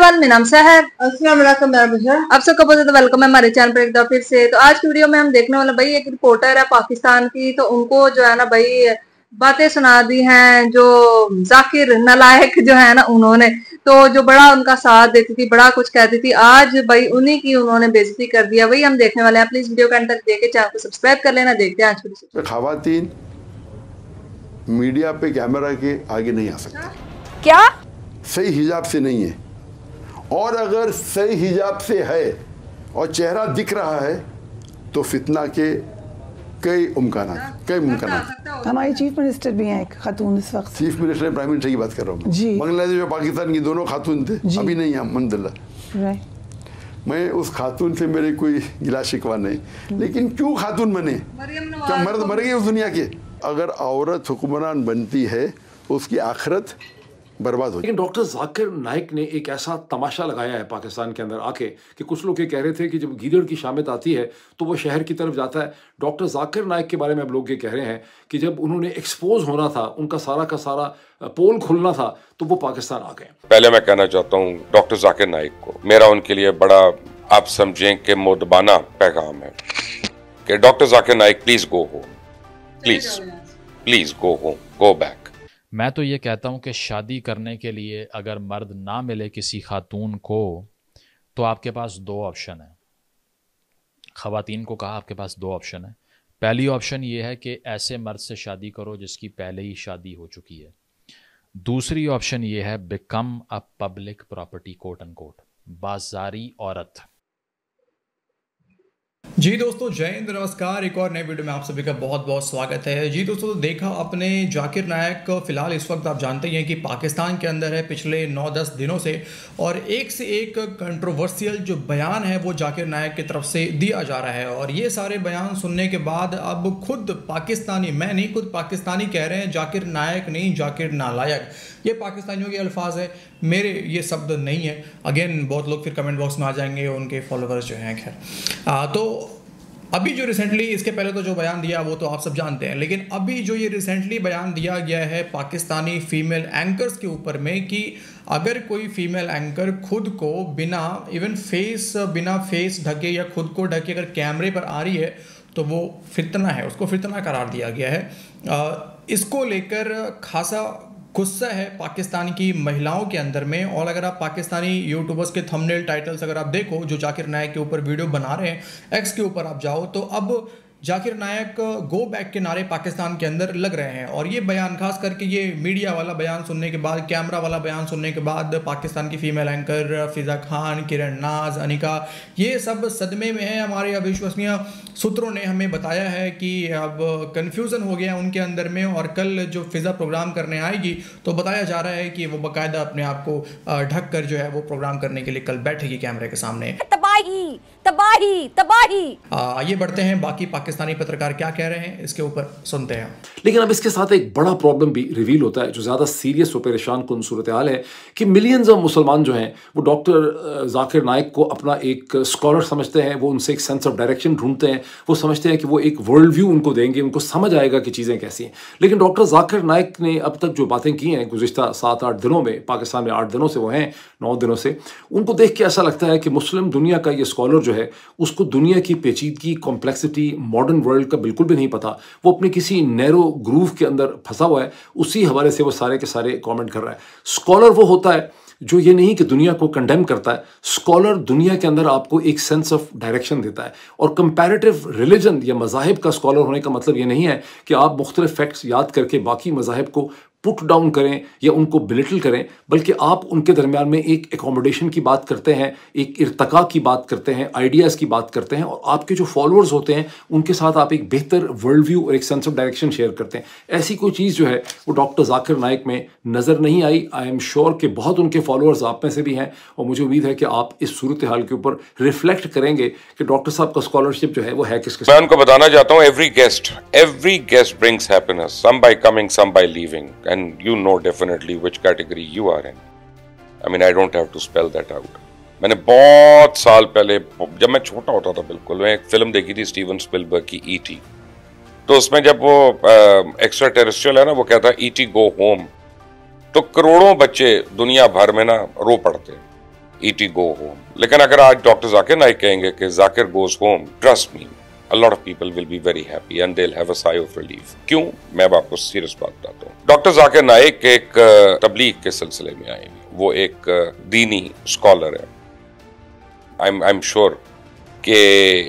Everyone, मेरा नाम सहर। अस्सलाम वालेकुम। आप सबका बहुत ज्यादा वेलकम है हमारे चैनल पर एक बार फिर से। तो आज की वीडियो में हम देखने वाले भाई एक रिपोर्टर है पाकिस्तान की, तो उनको जो है ना भाई बातें सुना दी हैं जो जाकिर नालायक जो है ना उन्होंने, तो जो बड़ा उनका साथ देती थी, बड़ा कुछ कहती थी, आज भाई उन्हीं की उन्होंने बेइज्जती कर दिया। वही हम देखने वाले हैं। प्लीज वीडियो के अंत तक देखे, चैनल को सब्सक्राइब कर लेना। देखते हैं आज की। खवातीन मीडिया पे कैमरा के आगे नहीं आ सकती। क्या सही हिजाब से नहीं है, और अगर सही हिजाब से है और चेहरा दिख रहा है तो फितना के कई मुमकिनात। हमारी चीफ मिनिस्टर भी हैं एक खातून इस वक्त। चीफ मिनिस्टर प्राइम मिनिस्टर की बात कर रहा हूँ जी। बांग्लादेश और पाकिस्तान की दोनों खातून थे, अभी नहीं है अल्हम्दुलिल्लाह। मैं उस खातून से मेरे कोई गिला शिकवा नहीं, लेकिन क्यों खातून बने? क्या मर्द मर गए उस दुनिया के? अगर औरत हुक्मरान बनती है तो उसकी आखिरत बर्बाद हो। लेकिन डॉक्टर जाकिर नाइक ने एक ऐसा तमाशा लगाया है पाकिस्तान के अंदर आके कि कुछ लोग ये कह रहे थे कि जब गीदड़ की शामत आती है तो वो शहर की तरफ जाता है। डॉक्टर जाकिर नाइक के बारे में अब लोग ये कह रहे हैं कि जब उन्होंने एक्सपोज होना था, उनका सारा का सारा पोल खुलना था, तो वो पाकिस्तान आ गए। पहले मैं कहना चाहता हूँ डॉक्टर जाकिर नाइक को, मेरा उनके लिए बड़ा आप समझें कि मोदबाना पैगाम है कि doctor Zakir Naik please go home, please go home, go back. मैं तो ये कहता हूँ कि शादी करने के लिए अगर मर्द ना मिले किसी खातून को, तो आपके पास दो ऑप्शन है। ख़वातीन को कहा आपके पास दो ऑप्शन है। पहली ऑप्शन ये है कि ऐसे मर्द से शादी करो जिसकी पहले ही शादी हो चुकी है। दूसरी ऑप्शन ये है become a public property, quote end quote, बाजारी औरत। जी दोस्तों, जय हिंद, नमस्कार। एक और नए वीडियो में आप सभी का बहुत बहुत स्वागत है। जी दोस्तों, तो देखा अपने जाकिर नाइक फिलहाल इस वक्त आप जानते ही हैं कि पाकिस्तान के अंदर है पिछले 9-10 दिनों से, और एक से एक कंट्रोवर्शियल जो बयान है वो जाकिर नाइक की तरफ से दिया जा रहा है। और ये सारे बयान सुनने के बाद अब खुद पाकिस्तानी, मैं नहीं, खुद पाकिस्तानी कह रहे हैं जाकिर नाइक नहीं, जाकिर नालायक। ये पाकिस्तानियों के अल्फाज है, मेरे ये शब्द नहीं है। अगेन बहुत लोग फिर कमेंट बॉक्स में आ जाएंगे, उनके फॉलोअर्स जो हैं। खैर, तो अभी जो रिसेंटली, इसके पहले तो जो बयान दिया वो तो आप सब जानते हैं, लेकिन अभी जो ये रिसेंटली बयान दिया गया है पाकिस्तानी फीमेल एंकर्स के ऊपर में कि अगर कोई फीमेल एंकर खुद को बिना फेस ढके या खुद को ढके अगर कैमरे पर आ रही है तो वो फितना है, उसको फितना करार दिया गया है। इसको लेकर खासा गुस्सा है पाकिस्तान की महिलाओं के अंदर में। और अगर आप पाकिस्तानी यूट्यूबर्स के थंबनेल टाइटल्स अगर आप देखो जो जाकिर नाइक के ऊपर वीडियो बना रहे हैं, एक्स के ऊपर आप जाओ, तो अब जाकिर नाइक गो बैक के नारे पाकिस्तान के अंदर लग रहे हैं। और ये बयान, खास करके ये मीडिया वाला बयान सुनने के बाद, कैमरा वाला बयान सुनने के बाद पाकिस्तान की फीमेल एंकर फिजा खान, किरण नाज, अनिका, ये सब सदमे में है। हमारे अविश्वसनीय सूत्रों ने हमें बताया है कि अब कन्फ्यूज़न हो गया उनके अंदर में, और कल जो फिजा प्रोग्राम करने आएगी तो बताया जा रहा है कि वो बाकायदा अपने आप को ढक कर जो है वो प्रोग्राम करने के लिए कल बैठेगी कैमरे के सामने। तबाही तबाही तबाही। आइए बढ़ते हैं, बाकी पाकिस्तानी पत्रकार क्या कह रहे हैं इसके ऊपर सुनते हैं। लेकिन अब इसके साथ एक बड़ा प्रॉब्लम भी रिवील होता है जो ज़्यादा सीरियस और परेशान कुन सूरत हाल है कि मिलियंस ऑफ मुसलमान जो हैं वो डॉक्टर जाकिर नाइक को अपना एक स्कॉलर समझते हैं, वो उनसे एक सेंस ऑफ डायरेक्शन ढूंढते हैं, वो समझते हैं कि वो एक वर्ल्ड व्यू उनको देंगे, उनको समझ आएगा कि चीज़ें कैसी हैं। लेकिन डॉक्टर जाकिर नाइक ने अब तक जो बातें की हैं गुज़िश्ता 7-8 दिनों में, पाकिस्तान में 8 दिनों से वो हैं, 9 दिनों से, उनको देख के ऐसा लगता है कि मुस्लिम दुनिया का ये स्कॉलर जो है उसको दुनिया की पेचीदगी, कॉम्प्लेक्सिटी, मॉडर्न वर्ल्ड का बिल्कुल भी नहीं पता। वो अपने किसी नैरो ग्रूव के अंदर फंसा हुआ है, उसी हवाले से वो सारे के सारे कमेंट कर रहा है। स्कॉलर वो होता है जो ये नहीं कि दुनिया को कंडेम करता है, स्कॉलर दुनिया के अंदर आपको एक सेंस ऑफ डायरेक्शन देता है। और कंपैरेटिव रिलीजन या मज़ाहिब का स्कॉलर होने का मतलब ये नहीं है कि आप मुख्तलिफ फैक्ट्स याद करके बाकी मज़ाहिब को पुट डाउन करें या उनको बिलिटल करें, बल्कि आप उनके दरमियान में एक एकोमोडेशन की बात करते हैं, एक इर्तका की बात करते हैं, आइडियाज़ की बात करते हैं, और आपके जो फॉलोअर्स होते हैं उनके साथ आप एक बेहतर वर्ल्ड व्यू और एक सेंस ऑफ डायरेक्शन शेयर करते हैं। ऐसी कोई चीज़ जो है वो डॉक्टर जाकिर नाइक में नज़र नहीं आई। आई एम श्योर कि बहुत उनके फॉलोअर्स आप में से भी हैं, और मुझे उम्मीद है कि आप इस सूरत हाल के ऊपर रिफ्लेक्ट करेंगे कि डॉक्टर साहब का स्कॉलरशिप जो है वो है किसके। मैं उनको बताना चाहता हूँ every guest brings happiness, some by coming, some by leaving, and you know definitely which category you are in. I mean, I don't have to spell that out. मैंने बहुत साल पहले, जब मैं छोटा होता था बिल्कुल, मैं एक फिल्म देखी थी स्टीवन स्पिलबर्ग की E.T. तो उसमें जब वो एक्स्ट्रा टेरेस्ट्रियल है ना, वो कहता है E.T. go home, तो करोड़ों बच्चे दुनिया भर में ना रो पड़ते हैं। ET go home. लेकिन अगर आज डॉक्टर जाकिर नाइक कहेंगे कि Zakir goes home, trust me, a lot of people will be very happy and they'll have a sigh of relief. क्यों? मैं अब आपको सीरियस बात बताता हूँ. डॉक्टर जाकिर नाइक एक तबलीग के सिलसिले में आए. वो एक दीनी स्कॉलर है. I'm sure कि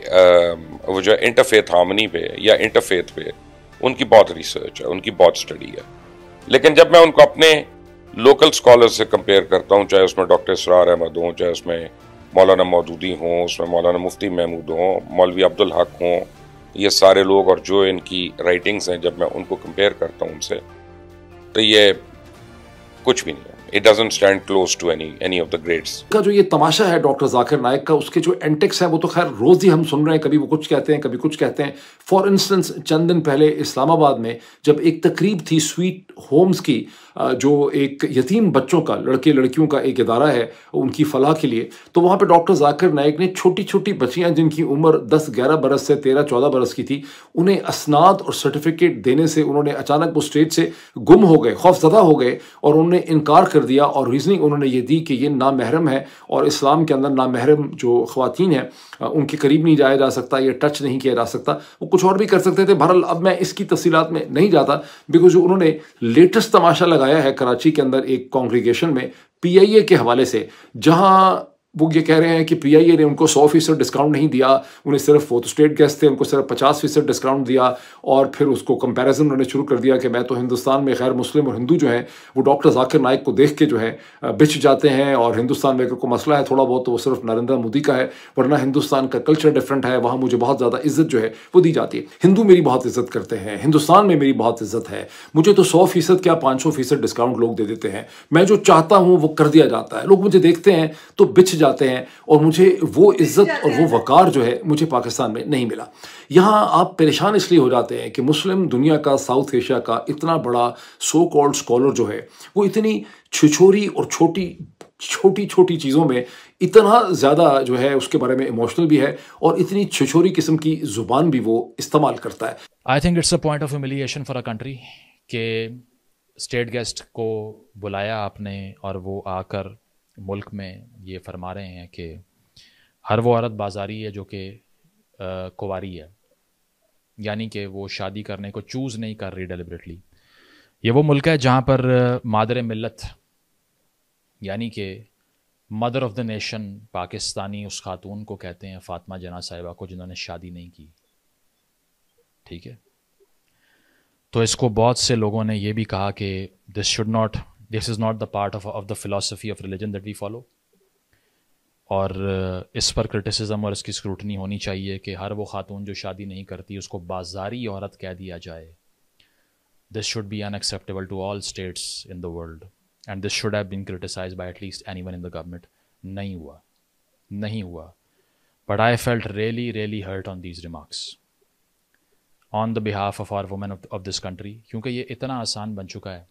वो जो इंटरफेथ हार्मनी पे या इंटरफेथ पे उनकी बहुत रिसर्च है, उनकी बहुत स्टडी है. लेकिन जब मैं उनको अपने लोकल स्कॉलर से कंपेयर करता हूँ, चाहे उसमें डॉक्टर इसरार अहमद हों, चाहे उसमें मौलाना मौदूदी हों, उसमें मौलाना मुफ्ती महमूद हों, मौलवी अब्दुल हक हों, ये सारे लोग और जो इनकी राइटिंग्स हैं, जब मैं उनको कंपेयर करता हूँ उनसे, तो ये कुछ भी नहीं है. It doesn't stand close to any of the greats. का जो ये तमाशा है डॉक्टर जाकिर नाइक का, उसके जो एंटिक्स है वो तो खैर रोज ही हम सुन रहे हैं. कभी वो कुछ कहते हैं, कभी कुछ कहते हैं. फॉर इंस्टेंस चंद दिन पहले इस्लामाबाद में जब एक तकरीब थी स्वीट होम्स की, जो एक यतीम बच्चों का, लड़के लड़कियों का एक इदारा है उनकी फलाह के लिए, तो वहाँ पे डॉक्टर जाकिर नाइक ने छोटी छोटी बच्चियाँ जिनकी उम्र 10-11 बरस से 13-14 बरस की थी, उन्हें असनाद और सर्टिफिकेट देने से उन्होंने अचानक वो स्टेज से गुम हो गए, खौफजदा हो गए और उन्होंने इनकार कर दिया. और रीजनिंग उन्होंने ये दी कि ये नामहरम है और इस्लाम के अंदर नामहरम जो ख़वातीन हैं उनके करीब नहीं जाया जा सकता, ये टच नहीं किया जा सकता. वो कुछ और भी कर सकते थे. बहरहाल अब मैं इसकी तफसीलात में नहीं जाता, बिकॉज जो उन्होंने लेटेस्ट तमाशा लगाया है कराची के अंदर एक कॉन्ग्रीगेशन में PIA के हवाले से, जहां वो ये कह रहे हैं कि PIA ने उनको 100% डिस्काउंट नहीं दिया, उन्हें सिर्फ, वो तो स्टेट गेस्ट थे, उनको सिर्फ 50% डिस्काउंट दिया. और फिर उसको कंपैरिजन उन्होंने शुरू कर दिया कि मैं तो हिंदुस्तान में गैर मुस्लिम और हिंदू जो हैं वो डॉक्टर जाकिर नाइक को देख के जो है बिछ जाते हैं, और हिंदुस्तान में अगर कोई मसला है थोड़ा बहुत तो वो सिर्फ नरेंद्र मोदी का है, वरना हिंदुस्तान का कल्चर डिफरेंट है, वहाँ मुझे बहुत ज़्यादा इज्जत जो है वो दी जाती है. हिंदू मेरी बहुत इज्जत करते हैं, हिंदुस्तान में मेरी बहुत इज्जत है, मुझे तो 100% क्या 500% डिस्काउंट लोग दे देते हैं, मैं जो चाहता हूँ वो कर दिया जाता है, लोग मुझे देखते हैं तो बिछ जाते हैं, और मुझे वो इज्जत और वो वकार जो है मुझे पाकिस्तान में नहीं मिला. यहाँ आप परेशान इसलिए हो जाते हैं कि मुस्लिम दुनिया का, साउथ एशिया का इतना बड़ा सो कॉल्ड स्कॉलर जो है वो इतनी छिछोरी और छोटी छोटी चीज़ों में इतना ज़्यादा जो है उसके बारे में इमोशनल भी है, और इतनी छिछोरी किस्म की ज़ुबान भी वो इस्तेमाल करता है. I think it's a point of humiliation for a country के स्टेट गेस्ट को बुलाया आपने और वो आकर मुल्क में ये फरमा रहे हैं कि हर वो औरत बाजारी है जो कि कुंवारी है, यानी कि वो शादी करने को चूज़ नहीं कर रही डेलिबरेटली. ये वो मुल्क है जहाँ पर मादर मिल्लत यानी कि mother of the nation Pakistani उस खातून को कहते हैं, फ़ातिमा जना साहिबा को, जिन्होंने शादी नहीं की. ठीक है, तो इसको बहुत से लोगों ने ये भी कहा कि this is not the part of the philosophy of religion that we follow, और इस पर क्रिटिसिज्म और इसकी स्क्रूटनी होनी चाहिए कि हर वो खातून जो शादी नहीं करती उसको बाजारी औरत कह दिया जाए. This should be unacceptable to all states in the world and this should have been criticised by at least anyone in the government. नहीं हुआ. But I felt really hurt on these remarks on the behalf of our women of this country, क्योंकि ये इतना आसान बन चुका है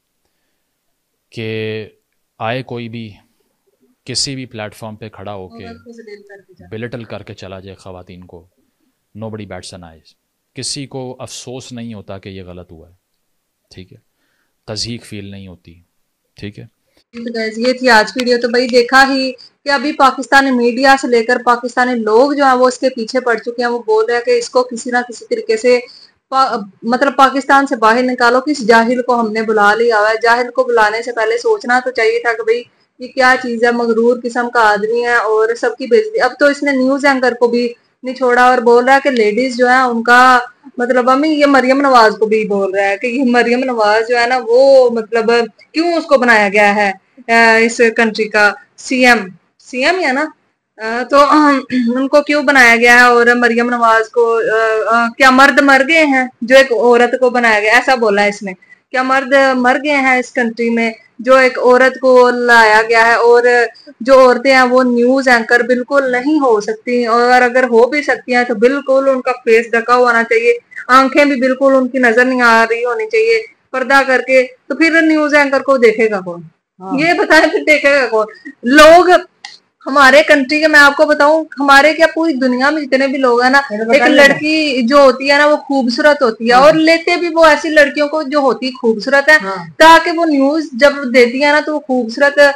कि आए कोई भी किसी भी प्लेटफॉर्म पे खड़ा होके बिलिटल करके चला जाए ख़वातीन को. Nobody bats an eyes. किसी को अफसोस नहीं होता कि ये गलत हुआ है. ठीक है, तज़हीक फील नहीं होती. ठीक है, ये थी आज की वीडियो. तो भाई देखा ही कि अभी पाकिस्तानी मीडिया से लेकर पाकिस्तानी लोग जो है वो इसके पीछे पड़ चुके हैं. वो बोल रहे हैं कि इसको किसी ना किसी तरीके से मतलब पाकिस्तान से बाहर निकालो. किस जाहिल को हमने बुला लिया हुआ है. जाहिल को बुलाने से पहले सोचना तो चाहिए था कि भाई ये क्या चीज है, मगरूर किस्म का आदमी है और सबकी बेइज्जती. अब तो इसने न्यूज एंकर को भी नहीं छोड़ा और बोल रहा है कि लेडीज जो है उनका मतलब, अम्मी ये मरियम नवाज को भी बोल रहा है कि ये मरियम नवाज जो है ना वो मतलब क्यों उसको बनाया गया है इस कंट्री का सीएम या ना, तो उनको क्यों बनाया गया है. और मरियम नवाज को क्या मर्द मर गए हैं जो एक औरत को बनाया गया, ऐसा बोला है इसने. क्या मर्द मर गए हैं इस कंट्री में जो एक औरत को लाया गया है. और जो औरतें हैं वो न्यूज एंकर बिल्कुल नहीं हो सकती, और अगर हो भी सकती हैं तो बिल्कुल उनका फेस ढका होना चाहिए, आंखें भी बिल्कुल उनकी नजर नहीं आ रही होनी चाहिए, पर्दा करके. तो फिर न्यूज एंकर को देखेगा कौन? ये बताएं फिर देखेगा कौन? लोग हमारे कंट्री के मैं आपको बताऊं, हमारे क्या पूरी दुनिया में जितने भी लोग हैं ना, एक लड़की जो होती है ना वो खूबसूरत होती है, और लेते भी वो ऐसी लड़कियों को जो होती खूबसूरत है, ताकि वो न्यूज जब देती है ना तो वो खूबसूरत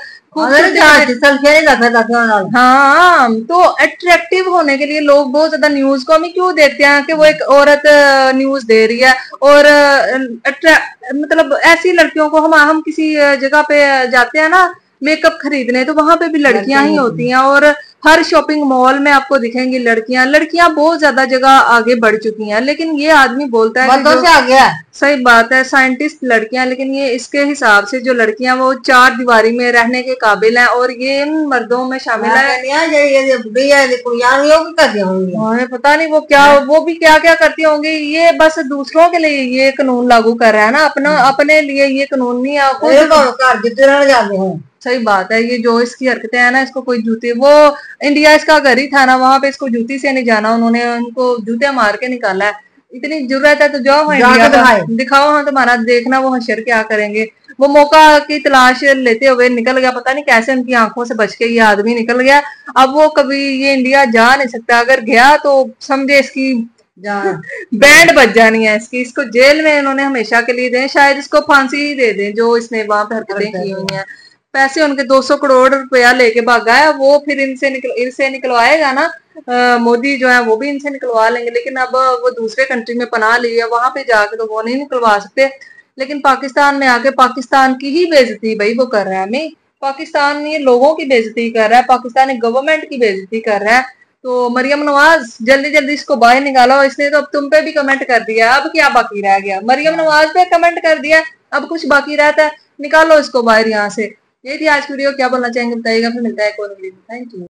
हाँ, तो अट्रैक्टिव होने के लिए लोग बहुत ज्यादा न्यूज को हमें क्यों देखते हैं कि वो एक औरत न्यूज दे रही है, और मतलब ऐसी लड़कियों को हम किसी जगह पे जाते हैं ना मेकअप खरीदने, तो वहां पे भी लड़कियां ही होती हैं, और हर शॉपिंग मॉल में आपको दिखेंगी लड़कियां बहुत ज्यादा जगह आगे बढ़ चुकी हैं। लेकिन ये आदमी बोलता है कि आ गया, सही बात है, साइंटिस्ट लड़कियां, लेकिन ये इसके हिसाब से जो लड़कियां वो 4 दीवारी में रहने के काबिल हैं, और ये इन मर्दों में शामिल है। हमें पता नहीं वो भी क्या क्या करती होंगी, ये बस दूसरों के लिए ये कानून लागू कर रहा है ना, अपने लिए ये कानून नहीं है। सही बात है, ये जो इसकी हरकतें हैं ना, इसको कोई जूते, वो इंडिया इसका घर ही था ना, वहां पे इसको जूती से नहीं जाना, उन्होंने उनको जूते मार के निकाला है। इतनी जरूरत है तो जाओ इंडिया दिखाओ, हाँ तुम्हारा देखना वो हशर क्या करेंगे। वो मौका की तलाश लेते हुए निकल गया, पता नहीं कैसे उनकी आंखों से बच के ये आदमी निकल गया। अब वो कभी ये इंडिया जा नहीं सकता, अगर गया तो समझे इसकी बैंड बज जानी है इसकी, इसको जेल में इन्होंने हमेशा के लिए दें, शायद इसको फांसी ही दे दें जो इसने वहां पर हरकतें की हुई हैं। पैसे उनके 200 करोड़ रुपया लेके भागा है, वो फिर इनसे निकलवाएगा ना, मोदी जो है वो भी इनसे निकलवा लेंगे। लेकिन अब वो दूसरे कंट्री में पनाह ली है, वहां पे जाके तो वो नहीं निकलवा सकते। लेकिन पाकिस्तान में आके पाकिस्तान की ही बेइज्जती भाई वो कर रहा है, नहीं पाकिस्तान ये लोगों की बेइज्जती कर रहा है, पाकिस्तानी गवर्नमेंट की बेइज्जती कर रहा है। तो मरियम नवाज जल्दी जल्दी इसको बाहर निकालो, इसने तो अब तुम पे भी कमेंट कर दिया, अब क्या बाकी रह गया? मरियम नवाज पे कमेंट कर दिया, अब कुछ बाकी रहता है? निकालो इसको बाहर यहाँ से। ये थी आज की वीडियो, क्या बोलना चाहेंगे बताइएगा, फिर मिलता है एक और वीडियो में। Thank you.